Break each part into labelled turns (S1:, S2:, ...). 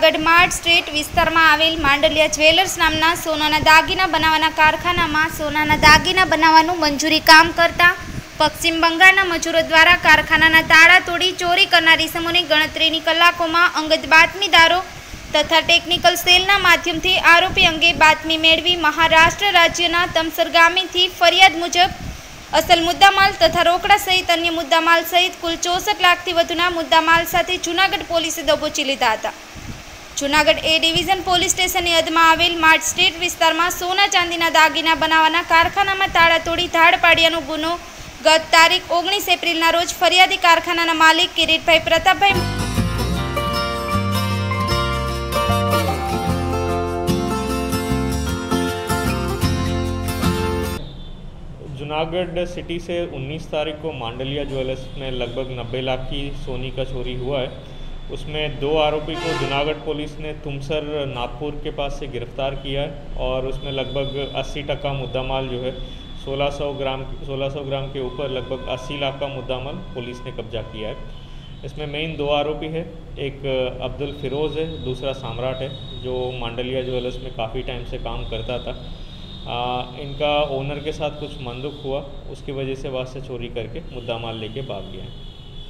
S1: Junagadh Mart street વિસ્તારમાં આવેલ Mandaliya jewellers નામના સોનાના દાગીના બનાવવાના કારખાનામાં સોનાના દાગીના બનાવવાનું મંજૂરી કામ કરતા પશ્ચિમ બંગાળના મજૂરો દ્વારા કારખાનાના તાળા તોડી ચોરી કરનાર ઇસમોની ગણતરીની કલાકોમાં અંગત બાતમીદારો તથા ટેકનિકલ સેલના માધ્યમથી આરોપી અંગે બાતમી મેળવી મહારાષ્ટ્ર રાજ્યના તમસર ગામેથી ફરિયાદ મુજબ અસલ મુદ્દામાલ તથા રોકડા સહિત અન્ય મુદ્દામાલ સહિત કુલ 64 લાખથી વધુના મુદ્દામાલ સાથે જૂનાગઢ પોલીસે દબોચી લીધા હતા। જૂનાગઢ એ ડિવિઝન પોલીસ સ્ટેશનની હદમાં આવેલ માર્ટ સ્ટ્રીટ વિસ્તારમાં સોના ચાંદીના દાગીના બનાવવાના કારખાનામાં તાળા તોડી ધાડ પાડ્યાનો ગુનો ગત તારીખ 19 એપ્રિલના રોજ ફરિયાદી કારખાનાના માલિક કિરીટભાઈ પ્રતાપભાઈ
S2: जूनागढ़ सिटी से 19 तारीख को मांडलिया ज्वेलर्स में लगभग 90 लाख की सोनी का चोरी हुआ है। उसमें 2 आरोपी को जूनागढ़ पुलिस ने तुमसर नागपुर के पास से गिरफ्तार किया है और उसमें लगभग 80% मुद्दामाल जो है 1600 ग्राम के ऊपर लगभग 80 लाख का मुद्दामाल पुलिस ने कब्जा किया है। इसमें मेन 2 आरोपी है, एक अब्दुल फिरोज़ है, दूसरा सम्राट है जो मांडलिया ज्वेलर्स में काफ़ी टाइम से काम करता था। इनका ओनर के साथ कुछ मनदुख हुआ, उसकी वजह से वहाँ से चोरी करके मुद्दा माल लेके भाग गया है।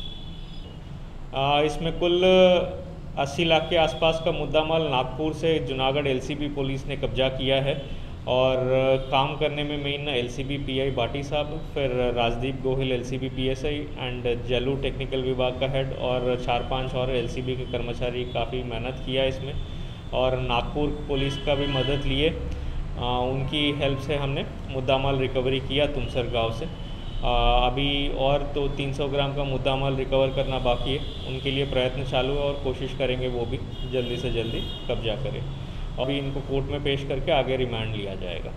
S2: इसमें कुल 80 लाख के आसपास का मुद्दा माल नागपुर से जूनागढ़ एलसीबी पुलिस ने कब्जा किया है और काम करने में मेन एलसीबी पीआई बाटी साहब, फिर Rajdeep Gohil LCB PSI and Jelu technical विभाग का हेड और 4-5 और एलसीबी के कर्मचारी काफ़ी मेहनत किया इसमें और नागपुर पुलिस का भी मदद लिए। उनकी हेल्प से हमने मुद्दामाल रिकवरी किया तुमसर गांव से। अभी और तो 300 ग्राम का मुद्दामाल रिकवर करना बाकी है, उनके लिए प्रयत्न चालू है और कोशिश करेंगे वो भी जल्दी से जल्दी कब्जा करें। अभी इनको कोर्ट में पेश करके आगे रिमांड लिया जाएगा।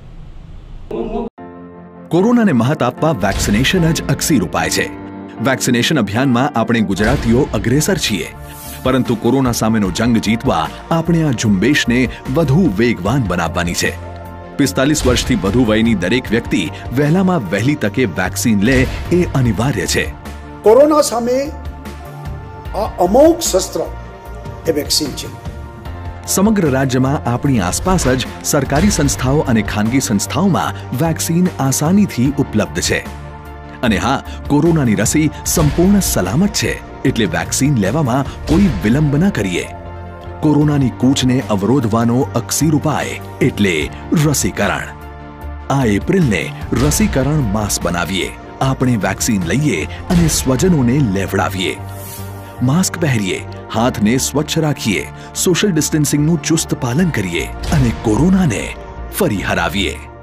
S3: कोरोना ने महत आपवा वेक्सिनेशन ज अक्सीर उपाय छे। वेक्सिनेशन अभियान में आपणे गुजरातीओ अग्रेसर छीए, परंतु कोरोना सामेनो जंग जीतवा आपणे आ झुंबेश ने वधु वेगवान बनाववानी छे। 45 वर्षथी વધુ વયની દરેક વ્યક્તિ વહેલામાં વહેલી તકે વેક્સિન લે એ અનિવાર્ય છે।
S4: કોરોના સામે આ અમોઘ શસ્ત્ર એ વેક્સિન છે।
S3: સમગ્ર રાજ્યમાં આપણી આસપાસ જ સરકારી સંસ્થાઓ અને ખાનગી સંસ્થાઓમાં વેક્સિન આસાનીથી ઉપલબ્ધ છે અને હા, કોરોનાની રસી સંપૂર્ણ સલામત છે, એટલે વેક્સિન લેવામાં કોઈ વિલંબ ન કરીએ। કોરોનાની કૂચને અવરોધવાનો અક્સીર ઉપાય એટલે રસીકરણ। આ એપ્રિલને રસીકરણ માસ બનાવીએ, આપણે વેક્સિન લઈએ અને સ્વજનોને લેવડાવીએ। માસ્ક પહેરીએ, હાથને સ્વચ્છ રાખીએ, સોશિયલ ડિસ્ટન્સિંગનું ચુસ્ત પાલન કરીએ અને કોરોનાને ફરી હરાવીએ।